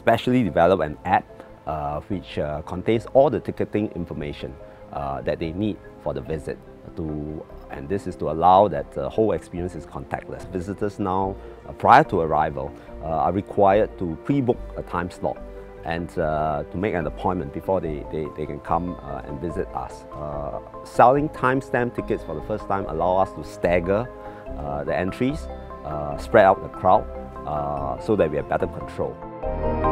specially developed an app which contains all the ticketing information that they need for the visit. And this is to allow that the whole experience is contactless. Visitors now, prior to arrival, are required to pre-book a time slot and to make an appointment before they can come and visit us. Selling timestamp tickets for the first time allow us to stagger the entries, spread out the crowd so that we have better control.